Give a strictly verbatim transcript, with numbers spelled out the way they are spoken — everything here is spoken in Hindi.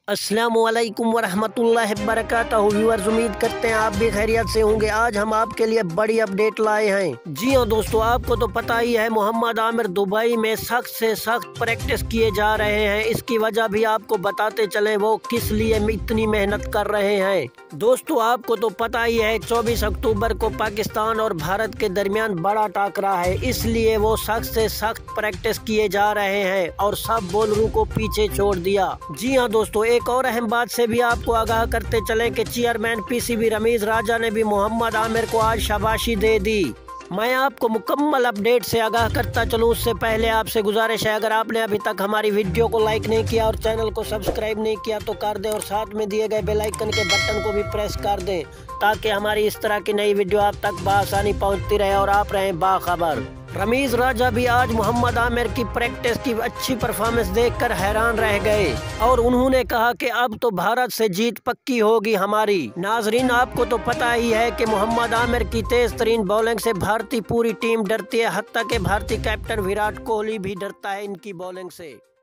अस्सलामुअलैकुम वरहमतुल्लाहि वबरकातुहू। व्यूअर्स, उम्मीद करते हैं आप भी खैरियत से होंगे। आज हम आपके लिए बड़ी अपडेट लाए हैं। जी हाँ दोस्तों, आपको तो पता ही है मोहम्मद आमिर दुबई में सख्त से सख्त प्रैक्टिस किए जा रहे हैं। इसकी वजह भी आपको बताते चले वो किस लिए इतनी मेहनत कर रहे हैं। दोस्तों, आपको तो पता ही है चौबीस अक्टूबर को पाकिस्तान और भारत के दरमियान बड़ा टाकरा है, इसलिए वो सख्त से सख्त प्रैक्टिस किए जा रहे हैं और सब बॉलरों को पीछे छोड़ दिया। जी हाँ दोस्तों, एक और अहम बात से भी आपको आगाह करते चले कि चेयरमैन पीसीबी रमीज राजा ने भी मोहम्मद आमिर को आज शाबाशी दे दी। मैं आपको मुकम्मल अपडेट से आगाह करता चलूँ उससे पहले आपसे गुजारिश है, अगर आपने अभी तक हमारी वीडियो को लाइक नहीं किया और चैनल को सब्सक्राइब नहीं किया तो कर दें और साथ में दिए गए बेल आइकन के बटन को भी प्रेस कर दें ताकि हमारी इस तरह की नई वीडियो आप तक बआसानी पहुंचती रहे और आप रहें बाखबर। रमीज राजा भी आज मोहम्मद आमिर की प्रैक्टिस की अच्छी परफॉर्मेंस देखकर हैरान रह गए और उन्होंने कहा कि अब तो भारत से जीत पक्की होगी हमारी। नाजरीन, आपको तो पता ही है कि मोहम्मद आमिर की तेज तरीन बॉलिंग से भारतीय पूरी टीम डरती है, हत्ता के भारतीय कैप्टन विराट कोहली भी डरता है इनकी बॉलिंग से।